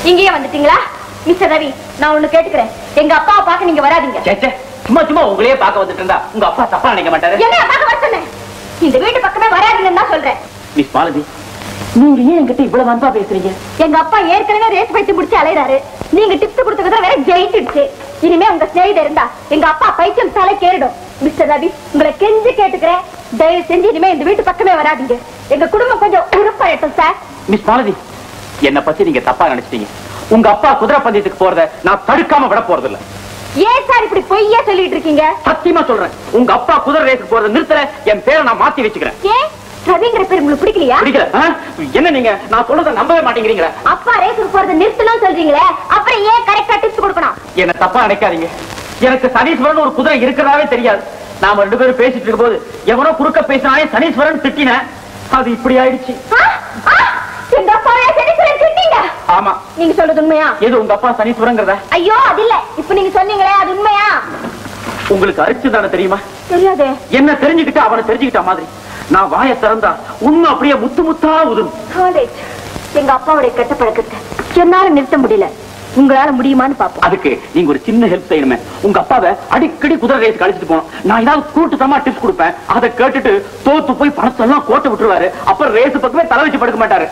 இங்கேயே வந்துட்டீங்களா? மிஸ்டர் ரவி, நான் ஒண்ணு கேட்டுக்கிறேன். எங்க அப்பாவை பார்க்க நீங்க வராதீங்க. சும்மா சும்மா உங்களையே பார்க்க வந்துட்டு இருந்தா உங்க அப்பா தப்பா நினைக்க மாட்டாரு. என்ன பார்க்க வர சொன்னேன்? இந்த வீட்டு பக்கமே வராதீங்கன்னு தான் சொல்றேன். மிஸ் மாலதி, நீங்க ஏன் என்கிட்ட இவ்வளவு அன்பா பேசுறீங்க? எங்க அப்பா ஏற்கனவே ரேஸ் பைத்தி முடிச்சு அலையறாரு. நீங்க டிப்ஸ் கொடுத்ததுல வேற ஜெயிச்சிடுச்சு. இனிமே உங்க ஸ்நேகிதர் இருந்தா எங்க அப்பா பைத்தியம் தலை கேறிடும். மிஸ்டர் ரவி, உங்களை கெஞ்சி கேட்டுக்கிறேன், தயவு செஞ்சு இனிமே இந்த வீட்டு பக்கமே வராதீங்க. எங்க குடும்பம் கொஞ்சம் உருப்படட்டும் சார். மிஸ் மாலதி, என்ன பத்தி நீங்க தப்பா நினைச்சிட்டீங்க. உங்க அப்பா குதிரை பந்தயத்துக்கு போறத நான் தடுக்காம விட போறது இல்ல. ஏன் சார் இப்படி பொய்யா சொல்லிட்டு இருக்கீங்க? சத்தியமா சொல்றேன், உங்க அப்பா குதிரை ரேஸுக்கு போறத நிறுத்தல, என் பேரை நான் மாத்தி வச்சுக்கிறேன். ஏன் ரவிங்கிற பேர் உங்களுக்கு பிடிக்கலையா? பிடிக்கல? என்ன நீங்க நான் சொல்றத நம்பவே மாட்டேங்கிறீங்களா? அப்பா ரேஸுக்கு போறத நிறுத்தணும் சொல்றீங்களே, அப்புறம் ஏன் கரெக்டா டிப்ஸ் கொடுக்கணும்? என்ன தப்பா நினைக்காதீங்க. எனக்கு சனீஸ்வரன் ஒரு குதிரை இருக்கிறதாவே தெரியாது. நாம ரெண்டு பேரும் பேசிட்டு இருக்கும் போது எவனோ குறுக்க பேசினாலே சனீஸ்வரன் திட்டின. அது இப்படி ஆயிடுச்சு. எங்க அப்பாவே சனீஸ்வரன் திட்டிங்க? ஆமா. நீங்க சொல்றது உண்மையா? எது உங்க அப்பா சனீஸ்வரங்கிறதா? ஐயோ அது இல்ல, இப்ப நீங்க சொன்னீங்களே அது உண்மையா? உங்களுக்கு அரிச்சுதானே தெரியுமா? தெரியாது. என்ன தெரிஞ்சுக்கிட்டு அவனை தெரிஞ்சுக்கிட்ட மாதிரி நான் வாயை திறந்தா உண்மை அப்படியே முத்து முத்தா உதும். எங்க அப்பாவுடைய கெட்ட பழக்கத்தை என்னால நிறுத்த முடியல. உங்களால முடியுமான்னு பாப்போம். அதுக்கு நீங்க ஒரு சின்ன ஹெல்ப் செய்யணுமே. உங்க அப்பாவை அடிக்கடி குதிரை ரேஸ் கழிச்சிட்டு போனோம். நான் ஏதாவது கூட்டுத்தமா டிப்ஸ் கொடுப்பேன். அதை கேட்டுட்டு தோத்து போய் பணத்தெல்லாம் கோட்டை விட்டுருவாரு. அப்புறம் ரேஸ் பக்கமே தலை வச்சு படுக்க மாட்டாரு.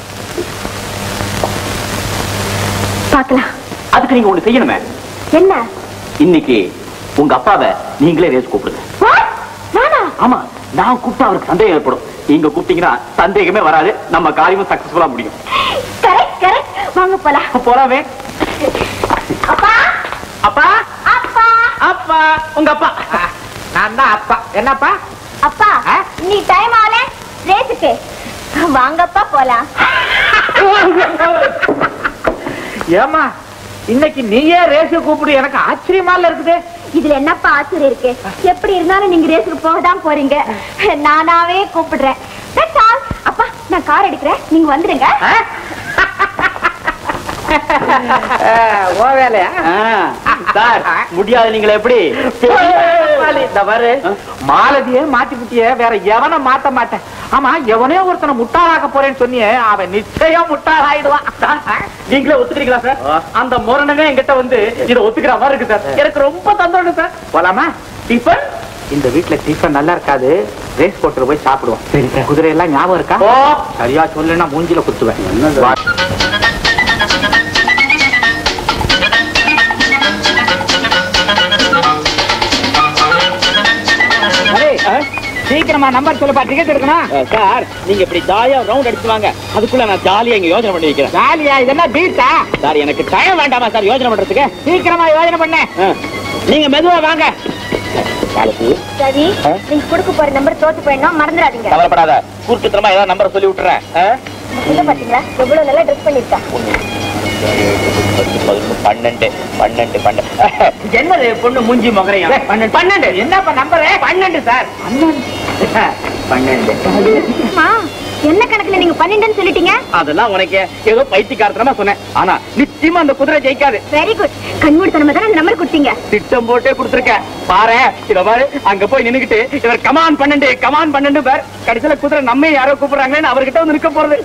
பாக்கலாம். அதுக்கு நீங்க ஒண்ணு செய்யணுமே. என்ன? இன்னைக்கு உங்க அப்பாவை நீங்களே ரேஸ் கூப்பிடுங்க. ஆமா, நான் கூப்பிட்டா அவருக்கு சந்தேகம் ஏற்படும். நீங்க கூப்பிட்டீங்கன்னா சந்தேகமே வராது, நம்ம காரியமும் சக்சஸ்ஃபுல்லா முடியும். Correct correct. வாங்க போலாம். போலாமே. அப்பா அப்பா அப்பா அப்பா. உங்க அப்பா? நான் தான் அப்பா. என்னப்பா? அப்பா நீ டைம் ஆல ரேஸுக்கு வாங்கப்பா போலாம். ஏமா இன்னைக்கு நீயே ரேஸு கூப்பிடு, எனக்கு ஆச்சரியமா இருக்குது. இதுல என்னப்பா ஆச்சரியம் இருக்கு? எப்படி இருந்தாலும் நீங்க ரேஸுக்கு போக தான் போறீங்க, நானாவே கூப்பிடுறேன். அப்பா நான் கார் எடுக்கிறேன், நீங்க வந்துடுங்க. ஓ வேலையா சார்? முடியாது. நீங்களே எப்படி இந்த பாரு, மாலதியே மாத்தி புட்டிய வேற எவனை மாத்த மாட்டேன். ஆமா, எவனையோ ஒருத்தனை முட்டாளாக்க போறேன்னு சொன்னியே, அவன் நிச்சயம் முட்டாளாயிடுவான். நீங்களே ஒத்துக்கிறீங்களா சார்? அந்த முரணமே என்கிட்ட வந்து இதை ஒத்துக்கிற மாதிரி இருக்கு சார். எனக்கு ரொம்ப சந்தோஷம் சார். போலாமா? டிஃபன் இந்த வீட்டுல டிஃபன் நல்லா இருக்காது. ரேஸ் போட்டு போய் சாப்பிடுவோம். குதிரை எல்லாம் ஞாபகம் இருக்கா? சரியா சொல்லுன்னா மூஞ்சில குத்துவேன். சீக்கிரமா நம்பர் சொல்லுப்பா, டிக்கெட் எடுக்கணும். சார் நீங்க இப்படி ஜாலியா ரவுண்ட் அடிச்சுவாங்க, அதுக்குள்ள நான் ஜாலியா இங்க யோசனை பண்ணி வைக்கிறேன். ஜாலியா? இதெல்லாம் பீட்டா? சார் எனக்கு டைம் வேண்டாமா சார் யோசனை பண்றதுக்கு? சீக்கிரமா யோசனை பண்ண. நீங்க மெதுவா வாங்க. சரி, நீங்க கொடுக்க போற நம்பர் தோத்து போயிடணும், மறந்துடாதீங்க. கவலைப்படாத, கூட்டுத்தரமா ஏதாவது நம்பர் சொல்லி விட்டுறேன். பாத்தீங்களா எவ்வளவு நல்லா ட்ரெஸ் பண்ணிருக்கா. 12 என்னது பொண்ணு மூஞ்சி மகரையா? 12 என்னப்பா நம்பர்? 12 சார். 12 என்ன கணக்குல நீங்க 12 சொல்லிட்டீங்க? அதெல்லாம் உனக்கு ஏதோ பைத்தியக்காரத்தனமா சொன்னேன். ஆனா நிச்சயமா அந்த குதிரை ஜெயிக்காது. Very good. கண்மூடித்தனமா தான் அந்த நம்பர் கொடுத்தீங்க. திட்டம் போட்டே கொடுத்துருக்கேன். பாரு இத பாரு, அங்க போய் நின்னுக்கிட்டு இவர் கமான் 12 பேர், கடைசியில குதிரை நம்ம யாரோ கூப்பிடுறாங்கன்னு அவர்கிட்ட வந்து நிக்க போறது.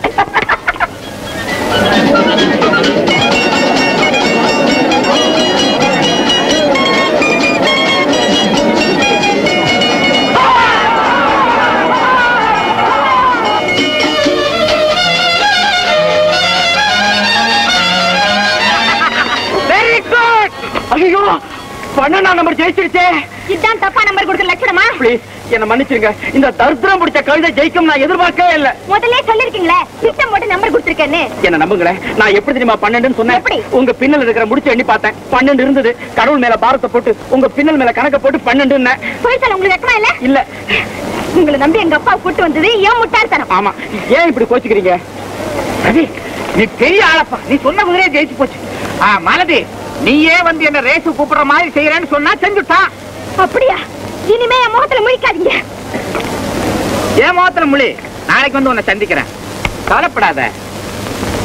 ஐயோ, 12ஆம் நம்பர் ஜெயிச்சிருச்சே. இதான் தப்பா நம்பர் கொடுத்த லட்சணமா? ப்ளீஸ் என்ன மன்னிச்சிருங்க. இந்த தரித்திரம் பிடிச்ச கழுதை ஜெயிக்கும் நான் எதிர்பார்க்கவே இல்ல. முதல்ல சொல்லிருக்கீங்களே திட்டம் போட்டு நம்பர் கொடுத்திருக்கேன்னு. என்ன நம்புங்களேன், நான் எப்படி தெரியுமா 12 சொன்னேன்? உங்க பின்னல் இருக்கிற முடிச்சு எண்ணி பார்த்தேன், 12 இருந்தது. கடவுள் மேல பாரத்தை போட்டு உங்க பின்னல் மேல கணக்க போட்டு 12. போய் உங்களுக்கு வெக்கமா இல்ல? இல்ல. உங்களை நம்பி எங்க அப்பா கூட்டு வந்தது ஏன் முட்டாள்தனம். ஆமா, ஏன் இப்படி கோச்சுக்கிறீங்க? ரவி, நீ பெரிய ஆளப்பா. நீ சொன்ன குதிரையே ஜெயிச்சு போச்சு. மாலதி, நீயே வந்து என்ன ரேஸ் கூப்பிடுற மாதிரி செய்யறேன்னு சொன்னா செஞ்சுட்டான். அப்படியா? இனிமே என் முகத்துல முழிக்காதீங்க. ஏன் முகத்துல முழி? நாளைக்கு வந்து உன்னை சந்திக்கிறேன், கவலைப்படாத.